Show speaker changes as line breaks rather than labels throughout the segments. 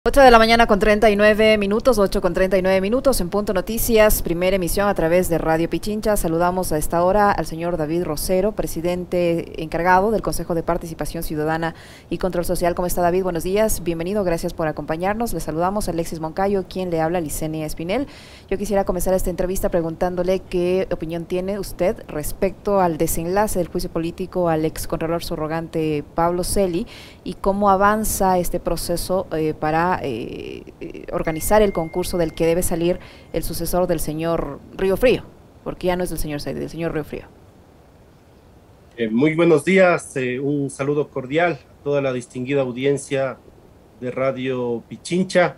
8 de la mañana con 39 minutos, 8 con 39 minutos en Punto Noticias, primera emisión a través de Radio Pichincha. Saludamos a esta hora al señor David Rosero, presidente encargado del Consejo de Participación Ciudadana y Control Social. ¿Cómo está, David? Buenos días, bienvenido, gracias por acompañarnos. Le saludamos a Alexis Moncayo, quien le habla, Licenia Espinel. Yo quisiera comenzar esta entrevista preguntándole qué opinión tiene usted respecto al desenlace del juicio político al excontralor subrogante Pablo Celi y cómo avanza este proceso para organizar el concurso del que debe salir el sucesor del señor Río Frío, porque ya no es del señor Celi, del señor Río Frío.
Muy buenos días, un saludo cordial a toda la distinguida audiencia de Radio Pichincha,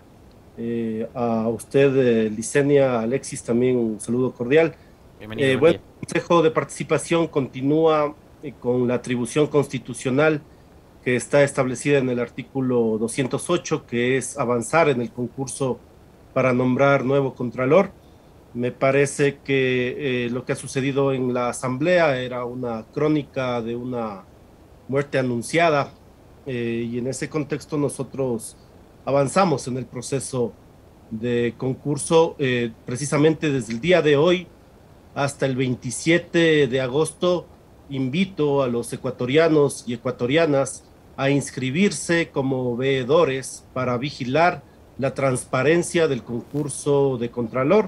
a usted, Licenia, Alexis, también un saludo cordial.
Bienvenido.
Bueno, el Consejo de Participación continúa con la atribución constitucional que está establecida en el artículo 208, que es avanzar en el concurso para nombrar nuevo contralor. Me parece que lo que ha sucedido en la Asamblea era una crónica de una muerte anunciada, y en ese contexto nosotros avanzamos en el proceso de concurso, precisamente desde el día de hoy hasta el 27 de agosto. Invito a los ecuatorianos y ecuatorianas a inscribirse como veedores para vigilar la transparencia del concurso de Contralor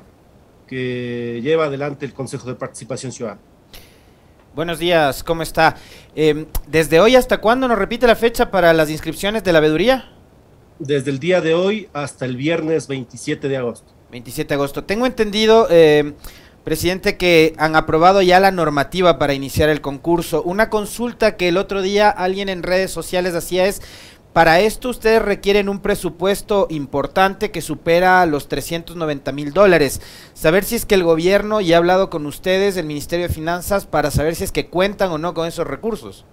que lleva adelante el Consejo de Participación Ciudadana.
Buenos días, ¿cómo está? ¿Desde hoy hasta cuándo nos repite la fecha para las inscripciones de la veeduría?
Desde el día de hoy hasta el viernes 27 de agosto.
27 de agosto. Tengo entendido, presidente, que han aprobado ya la normativa para iniciar el concurso. Una consulta que el otro día alguien en redes sociales hacía es, para esto ustedes requieren un presupuesto importante que supera los $390,000. Saber si es que el gobierno ya ha hablado con ustedes, el Ministerio de Finanzas, para saber si es que cuentan o no con esos recursos.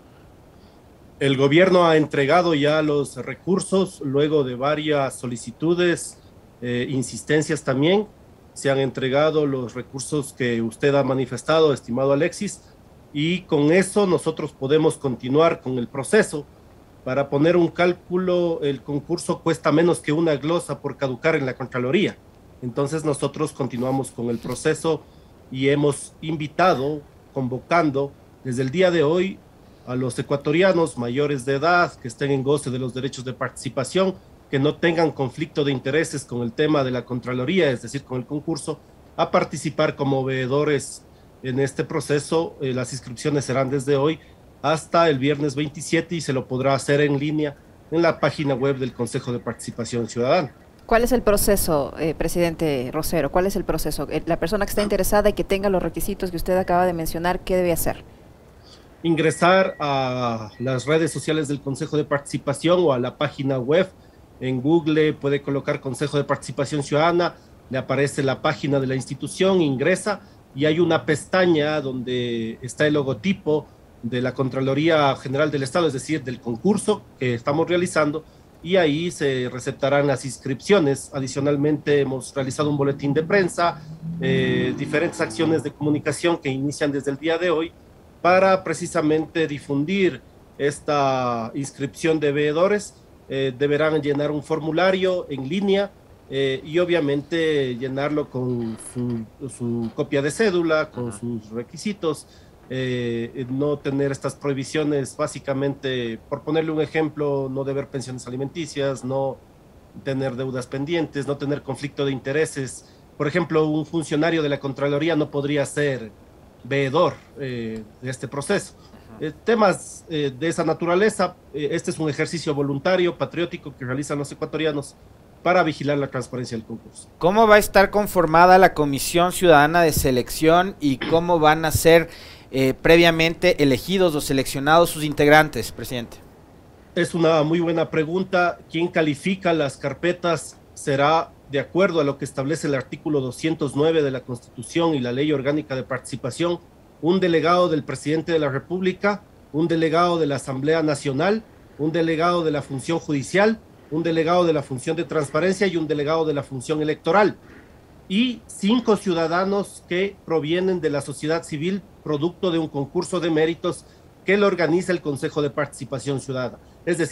El gobierno ha entregado ya los recursos luego de varias solicitudes, insistencias también. Se han entregado los recursos que usted ha manifestado, estimado Alexis, y con eso nosotros podemos continuar con el proceso. Para poner un cálculo, el concurso cuesta menos que una glosa por caducar en la Contraloría. Entonces nosotros continuamos con el proceso y hemos invitado, convocando desde el día de hoy a los ecuatorianos mayores de edad que estén en goce de los derechos de participación, que no tengan conflicto de intereses con el tema de la Contraloría, es decir, con el concurso, a participar como veedores en este proceso. Las inscripciones serán desde hoy hasta el viernes 27 y se lo podrá hacer en línea en la página web del Consejo de Participación Ciudadana.
¿Cuál es el proceso, presidente Rosero? ¿Cuál es el proceso? La persona que está interesada y que tenga los requisitos que usted acaba de mencionar, ¿qué debe hacer?
Ingresar a las redes sociales del Consejo de Participación o a la página web. En Google puede colocar Consejo de Participación Ciudadana, le aparece la página de la institución, ingresa y hay una pestaña donde está el logotipo de la Contraloría General del Estado, es decir, del concurso que estamos realizando, y ahí se receptarán las inscripciones. Adicionalmente hemos realizado un boletín de prensa, diferentes acciones de comunicación que inician desde el día de hoy para precisamente difundir esta inscripción de veedores. Deberán llenar un formulario en línea y obviamente llenarlo con su copia de cédula, con sus requisitos, no tener estas prohibiciones, básicamente, por ponerle un ejemplo, no deber pensiones alimenticias, no tener deudas pendientes, no tener conflicto de intereses. Por ejemplo, un funcionario de la Contraloría no podría ser veedor de este proceso. Temas de esa naturaleza. Este es un ejercicio voluntario, patriótico que realizan los ecuatorianos para vigilar la transparencia del concurso.
¿Cómo va a estar conformada la Comisión Ciudadana de Selección y cómo van a ser previamente elegidos o seleccionados sus integrantes, presidente?
Es una muy buena pregunta. ¿Quién califica las carpetas? Será de acuerdo a lo que establece el artículo 209 de la Constitución y la Ley Orgánica de Participación, un delegado del presidente de la República, un delegado de la Asamblea Nacional, un delegado de la función judicial, un delegado de la función de transparencia y un delegado de la función electoral, y 5 ciudadanos que provienen de la sociedad civil, producto de un concurso de méritos que lo organiza el Consejo de Participación Ciudadana. Es decir,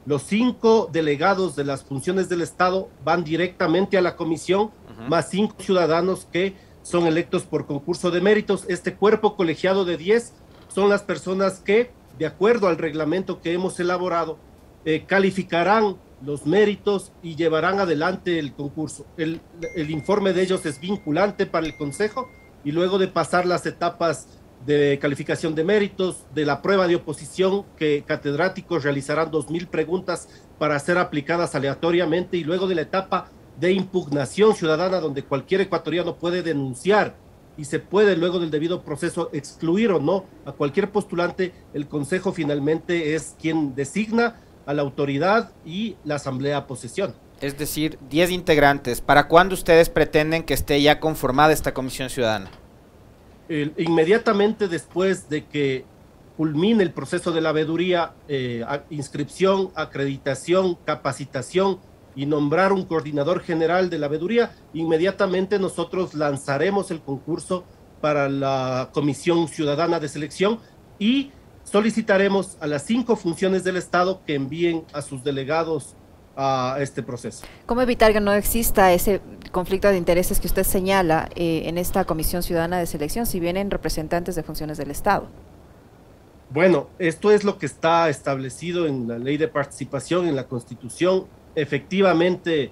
Los 5 delegados de las funciones del Estado van directamente a la comisión, más 5 ciudadanos que son electos por concurso de méritos. Este cuerpo colegiado de 10 son las personas que, de acuerdo al reglamento que hemos elaborado, calificarán los méritos y llevarán adelante el concurso. El informe de ellos es vinculante para el Consejo, y luego de pasar las etapas de calificación de méritos, de la prueba de oposición, que catedráticos realizarán 2000 preguntas para ser aplicadas aleatoriamente, y luego de la etapa de impugnación ciudadana, donde cualquier ecuatoriano puede denunciar y se puede, luego del debido proceso, excluir o no a cualquier postulante. El Consejo finalmente es quien designa a la autoridad y la asamblea posesiona.
Es decir, 10 integrantes. ¿Para cuándo ustedes pretenden que esté ya conformada esta comisión ciudadana?
Inmediatamente después de que culmine el proceso de la veeduría, inscripción, acreditación, capacitación y nombrar un coordinador general de la veeduría, inmediatamente nosotros lanzaremos el concurso para la Comisión Ciudadana de Selección y solicitaremos a las 5 funciones del Estado que envíen a sus delegados a este proceso.
¿Cómo evitar que no exista ese conflicto de intereses que usted señala en esta Comisión Ciudadana de Selección, si vienen representantes de funciones del Estado?
Bueno, esto es lo que está establecido en la Ley de Participación, en la Constitución. Efectivamente,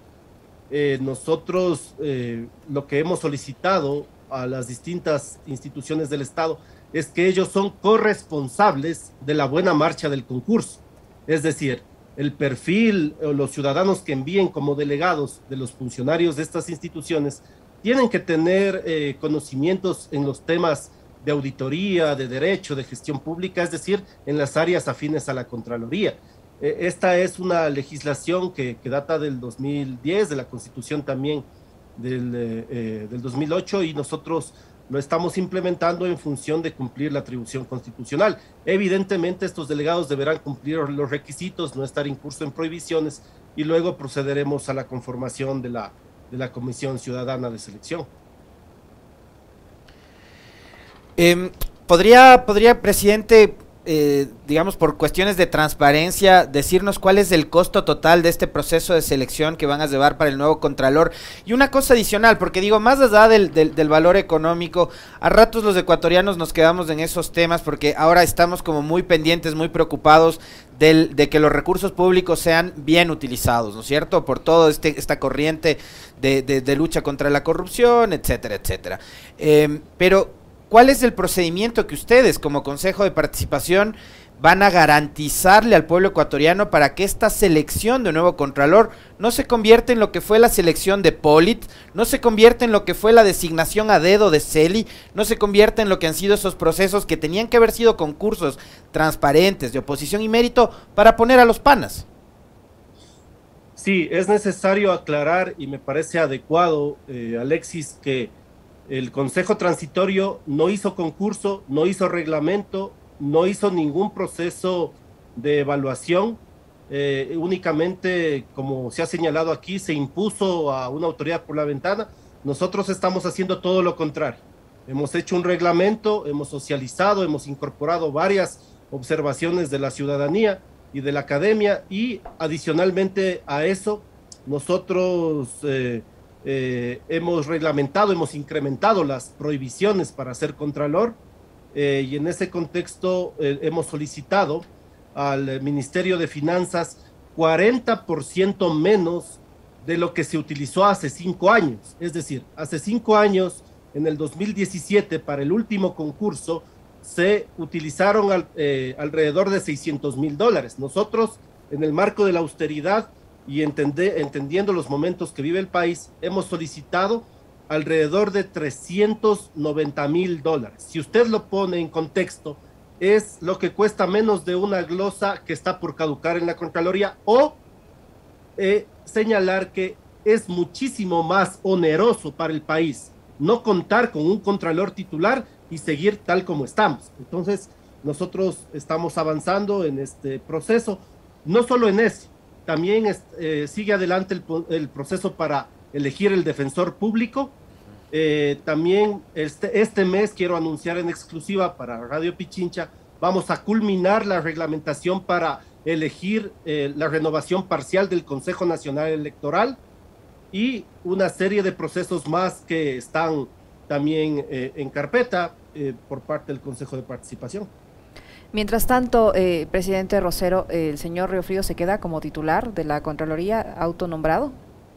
nosotros lo que hemos solicitado a las distintas instituciones del Estado es que ellos son corresponsables de la buena marcha del concurso. Es decir, el perfil o los ciudadanos que envíen como delegados de los funcionarios de estas instituciones tienen que tener conocimientos en los temas de auditoría, de derecho, de gestión pública, es decir, en las áreas afines a la Contraloría. Esta es una legislación que data del 2010, de la Constitución también del 2008, y nosotros lo estamos implementando en función de cumplir la atribución constitucional. Evidentemente, estos delegados deberán cumplir los requisitos, no estar incurso en prohibiciones, y luego procederemos a la conformación de la Comisión Ciudadana de Selección.
¿Podría, presidente, digamos, por cuestiones de transparencia, decirnos cuál es el costo total de este proceso de selección que van a llevar para el nuevo Contralor? Y una cosa adicional, porque digo, más allá del valor económico, a ratos los ecuatorianos nos quedamos en esos temas porque ahora estamos como muy pendientes, muy preocupados de que los recursos públicos sean bien utilizados, ¿no es cierto? Por toda esta corriente de lucha contra la corrupción, etcétera, etcétera. Pero ¿cuál es el procedimiento que ustedes como Consejo de Participación van a garantizarle al pueblo ecuatoriano para que esta selección de nuevo Contralor no se convierta en lo que fue la selección de Polit, no se convierta en lo que fue la designación a dedo de Celi, no se convierta en lo que han sido esos procesos que tenían que haber sido concursos transparentes de oposición y mérito para poner a los panas?
Sí, es necesario aclarar, y me parece adecuado, Alexis, que el Consejo Transitorio no hizo concurso, no hizo reglamento, no hizo ningún proceso de evaluación, únicamente, como se ha señalado aquí, se impuso a una autoridad por la ventana. Nosotros estamos haciendo todo lo contrario. Hemos hecho un reglamento, hemos socializado, hemos incorporado varias observaciones de la ciudadanía y de la academia, y adicionalmente a eso, nosotros hemos reglamentado, hemos incrementado las prohibiciones para ser contralor, y en ese contexto hemos solicitado al Ministerio de Finanzas 40% menos de lo que se utilizó hace 5 años. Es decir, hace 5 años, en el 2017, para el último concurso, se utilizaron alrededor de $600,000. Nosotros, en el marco de la austeridad y entendiendo los momentos que vive el país, hemos solicitado alrededor de $390,000. Si usted lo pone en contexto, es lo que cuesta menos de una glosa que está por caducar en la Contraloría, o señalar que es muchísimo más oneroso para el país no contar con un contralor titular y seguir tal como estamos. Entonces, nosotros estamos avanzando en este proceso, no solo en eso, también sigue adelante el proceso para elegir el defensor público. También este mes, quiero anunciar en exclusiva para Radio Pichincha, vamos a culminar la reglamentación para elegir la renovación parcial del Consejo Nacional Electoral y una serie de procesos más que están también en carpeta por parte del Consejo de Participación.
Mientras tanto, presidente Rosero, ¿el señor Riofrío se queda como titular de la Contraloría autonombrado?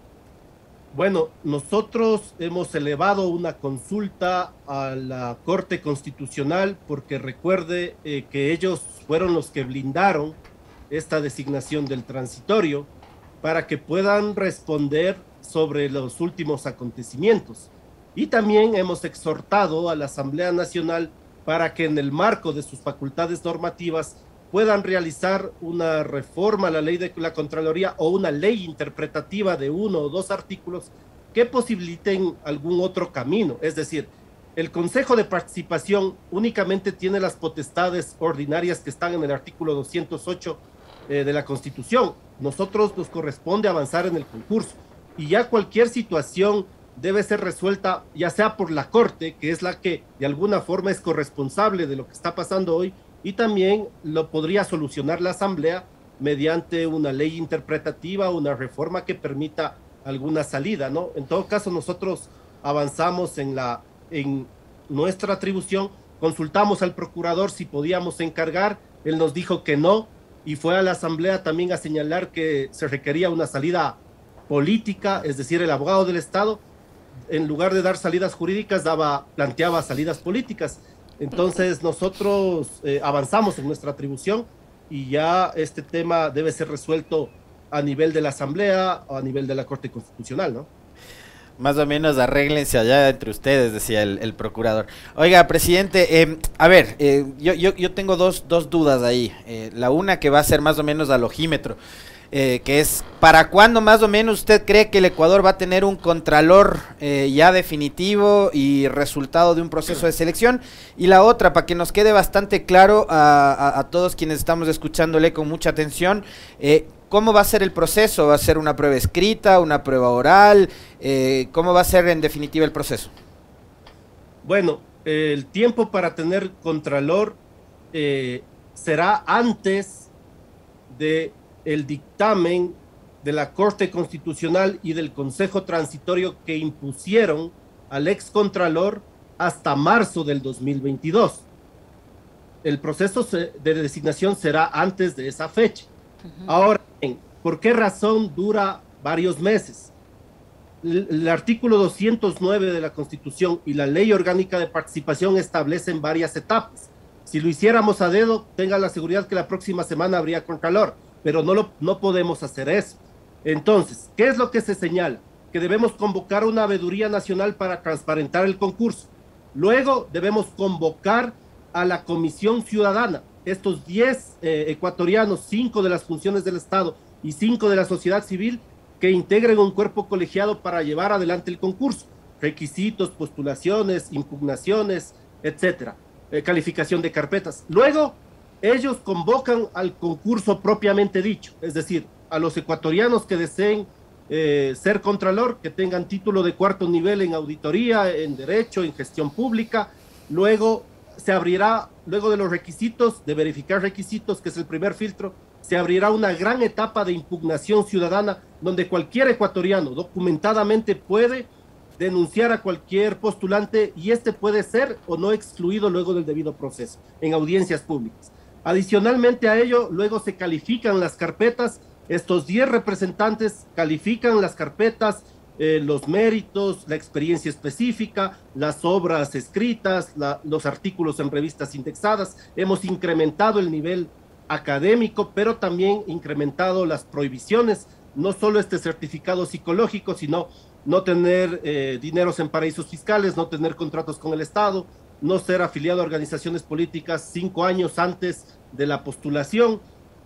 Bueno, nosotros hemos elevado una consulta a la Corte Constitucional porque recuerde que ellos fueron los que blindaron esta designación del transitorio para que puedan responder sobre los últimos acontecimientos. Y también hemos exhortado a la Asamblea Nacional para que en el marco de sus facultades normativas puedan realizar una reforma a la ley de la Contraloría o una ley interpretativa de 1 o 2 artículos que posibiliten algún otro camino. Es decir, el Consejo de Participación únicamente tiene las potestades ordinarias que están en el artículo 208 de la Constitución. Nosotros nos corresponde avanzar en el concurso y ya cualquier situación debe ser resuelta ya sea por la Corte, que es la que de alguna forma es corresponsable de lo que está pasando hoy, y también lo podría solucionar la Asamblea mediante una ley interpretativa, una reforma que permita alguna salida, ¿no? En todo caso, nosotros avanzamos en nuestra atribución, consultamos al procurador si podíamos encargar, él nos dijo que no, y fue a la Asamblea también a señalar que se requería una salida política, es decir, el abogado del Estado, en lugar de dar salidas jurídicas, planteaba salidas políticas. Entonces nosotros avanzamos en nuestra atribución y ya este tema debe ser resuelto a nivel de la Asamblea o a nivel de la Corte Constitucional, ¿no?
Más o menos arréglense allá entre ustedes, decía el procurador. Oiga, presidente, a ver, yo tengo dos dudas ahí. La una que va a ser más o menos al ojímetro, que es, ¿para cuándo más o menos usted cree que el Ecuador va a tener un contralor ya definitivo y resultado de un proceso de selección? Y la otra, para que nos quede bastante claro a todos quienes estamos escuchándole con mucha atención, ¿cómo va a ser el proceso? ¿Va a ser una prueba escrita, una prueba oral? ¿Cómo va a ser en definitiva el proceso?
Bueno, el tiempo para tener contralor será antes de el dictamen de la Corte Constitucional y del Consejo Transitorio que impusieron al excontralor hasta marzo del 2022. El proceso de designación será antes de esa fecha. Ahora, ¿por qué razón dura varios meses? El artículo 209 de la Constitución y la Ley Orgánica de Participación establecen varias etapas. Si lo hiciéramos a dedo, tenga la seguridad que la próxima semana habría contralor, pero no podemos hacer eso. Entonces, ¿qué es lo que se señala? Que debemos convocar una veeduría nacional para transparentar el concurso. Luego debemos convocar a la Comisión Ciudadana. Estos 10 ecuatorianos, 5 de las funciones del Estado y 5 de la sociedad civil, que integren un cuerpo colegiado para llevar adelante el concurso. Requisitos, postulaciones, impugnaciones, etcétera. Calificación de carpetas. Luego, ellos convocan al concurso propiamente dicho, es decir, a los ecuatorianos que deseen ser contralor, que tengan título de 4º nivel en auditoría, en derecho, en gestión pública. Luego se abrirá, luego de los requisitos, de verificar requisitos, que es el primer filtro, se abrirá una gran etapa de impugnación ciudadana donde cualquier ecuatoriano documentadamente puede denunciar a cualquier postulante y este puede ser o no excluido luego del debido proceso en audiencias públicas. Adicionalmente a ello, luego se califican las carpetas. Estos 10 representantes califican las carpetas, los méritos, la experiencia específica, las obras escritas, los artículos en revistas indexadas. Hemos incrementado el nivel académico, pero también incrementado las prohibiciones, no solo este certificado psicológico, sino no tener dineros en paraísos fiscales, no tener contratos con el Estado, no ser afiliado a organizaciones políticas 5 años antes de la postulación,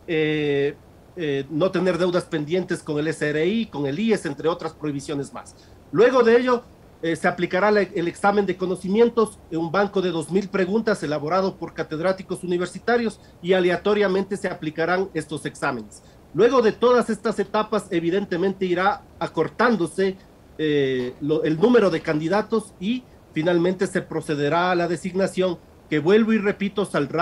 no tener deudas pendientes con el SRI, con el IES, entre otras prohibiciones más. Luego de ello, se aplicará el examen de conocimientos, un banco de 2,000 preguntas elaborado por catedráticos universitarios y aleatoriamente se aplicarán estos exámenes. Luego de todas estas etapas, evidentemente irá acortándose el número de candidatos y finalmente se procederá a la designación, que vuelvo y repito, saldrá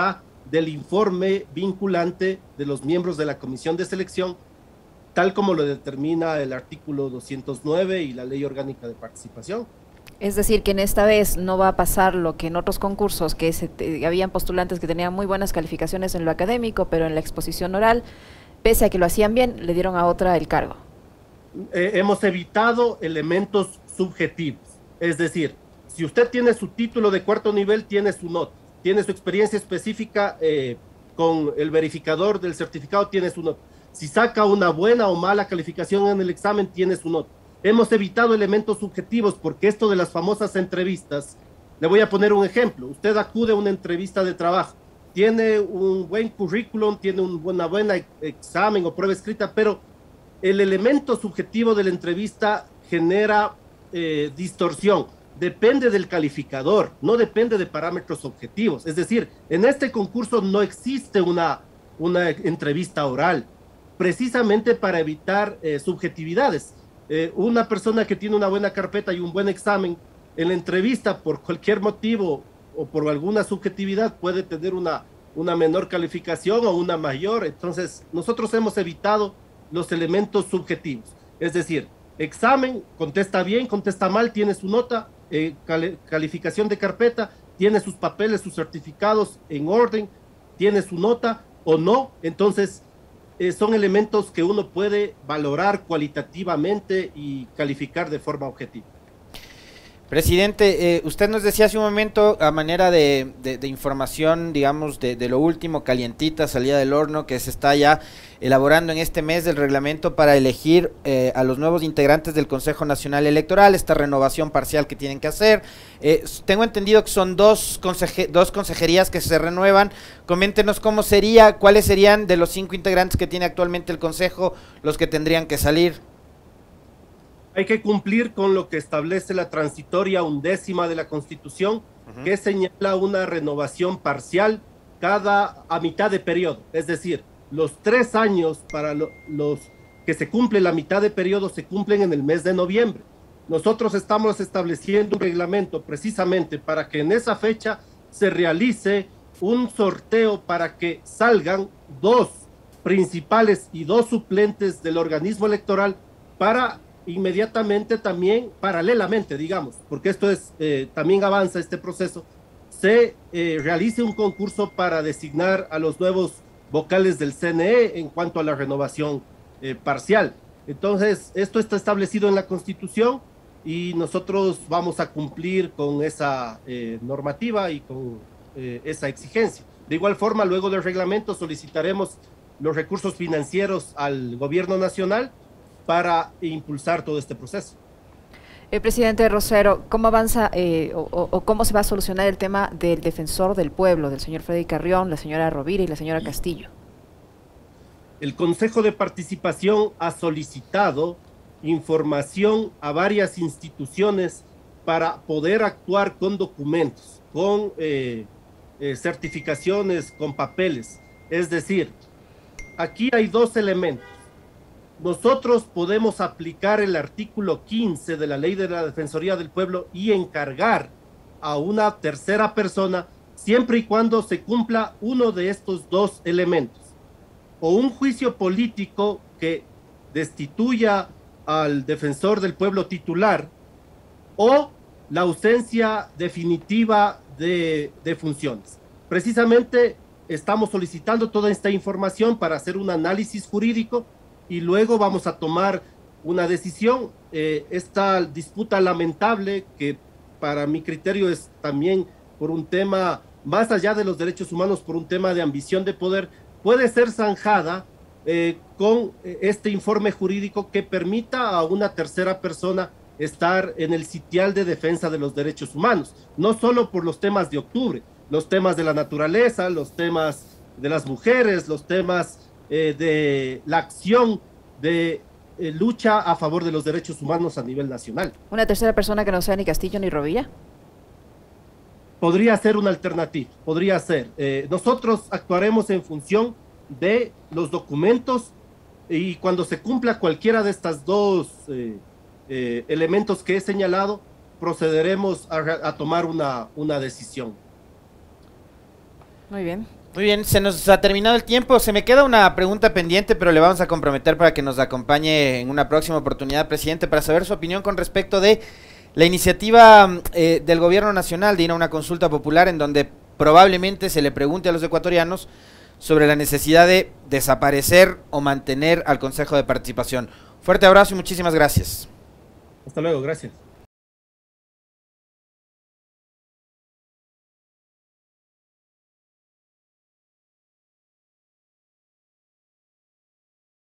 del informe vinculante de los miembros de la comisión de selección, tal como lo determina el artículo 209 y la ley orgánica de participación.
Es decir, que en esta vez no va a pasar lo que en otros concursos, que habían postulantes que tenían muy buenas calificaciones en lo académico, pero en la exposición oral, pese a que lo hacían bien, le dieron a otra el cargo.
Hemos evitado elementos subjetivos, es decir, si usted tiene su título de cuarto nivel, tiene su nota, tiene su experiencia específica con el verificador del certificado, tiene su nota. Si saca una buena o mala calificación en el examen, tiene su nota. Hemos evitado elementos subjetivos porque esto de las famosas entrevistas, le voy a poner un ejemplo. Usted acude a una entrevista de trabajo, tiene un buen currículum, tiene una buena examen o prueba escrita, pero el elemento subjetivo de la entrevista genera distorsión. Depende del calificador, no depende de parámetros objetivos. Es decir, en este concurso no existe una entrevista oral, precisamente para evitar subjetividades. Una persona que tiene una buena carpeta y un buen examen, en la entrevista, por cualquier motivo o por alguna subjetividad, puede tener una menor calificación o una mayor. Entonces, nosotros hemos evitado los elementos subjetivos. Es decir, examen, contesta bien, contesta mal, tiene su nota, calificación de carpeta, tiene sus papeles, sus certificados en orden, tiene su nota o no. Entonces, son elementos que uno puede valorar cualitativamente y calificar de forma objetiva.
Presidente, usted nos decía hace un momento, a manera de información, digamos, de lo último, calientita, salida del horno, que se está ya elaborando en este mes el reglamento para elegir a los nuevos integrantes del Consejo Nacional Electoral, esta renovación parcial que tienen que hacer. Tengo entendido que son dos consejerías que se renuevan. Coméntenos cómo sería, cuáles serían de los 5 integrantes que tiene actualmente el Consejo los que tendrían que salir.
Hay que cumplir con lo que establece la transitoria 11ª de la Constitución, que señala una renovación parcial a mitad de periodo. Es decir, los 3 años para los que se cumple la mitad de periodo se cumplen en el mes de noviembre. Nosotros estamos estableciendo un reglamento precisamente para que en esa fecha se realice un sorteo para que salgan 2 principales y 2 suplentes del organismo electoral para inmediatamente también, paralelamente, digamos, porque esto es, también avanza este proceso, se realice un concurso para designar a los nuevos vocales del CNE en cuanto a la renovación parcial. Entonces, esto está establecido en la Constitución y nosotros vamos a cumplir con esa normativa y con esa exigencia. De igual forma, luego del reglamento solicitaremos los recursos financieros al gobierno nacional para impulsar todo este proceso.
Presidente Rosero, ¿cómo avanza o cómo se va a solucionar el tema del defensor del pueblo, del señor Freddy Carrión, la señora Rovira y la señora Castillo?
El Consejo de Participación ha solicitado información a varias instituciones para poder actuar con documentos, con certificaciones, con papeles. Es decir, aquí hay 2 elementos. Nosotros podemos aplicar el artículo 15 de la Ley de la Defensoría del Pueblo y encargar a una tercera persona siempre y cuando se cumpla uno de estos 2 elementos. O un juicio político que destituya al defensor del pueblo titular o la ausencia definitiva de funciones. Precisamente estamos solicitando toda esta información para hacer un análisis jurídico y luego vamos a tomar una decisión. Esta disputa lamentable, que para mi criterio es también por un tema, más allá de los derechos humanos, por un tema de ambición de poder, puede ser zanjada con este informe jurídico que permita a una tercera persona estar en el sitial de defensa de los derechos humanos, no solo por los temas de octubre, los temas de la naturaleza, los temas de las mujeres, los temas de la acción de lucha a favor de los derechos humanos a nivel nacional.
¿Una tercera persona que no sea ni Castillo ni Rovira?
Podría ser una alternativa, podría ser. Nosotros actuaremos en función de los documentos y cuando se cumpla cualquiera de estas 2 elementos que he señalado, procederemos a tomar una decisión.
Muy bien.
Muy bien, se nos ha terminado el tiempo. Se me queda una pregunta pendiente, pero le vamos a comprometer para que nos acompañe en una próxima oportunidad, presidente, para saber su opinión con respecto de la iniciativa del gobierno nacional de ir a una consulta popular en donde probablemente se le pregunte a los ecuatorianos sobre la necesidad de desaparecer o mantener al Consejo de Participación. Fuerte abrazo y muchísimas gracias.
Hasta luego, gracias.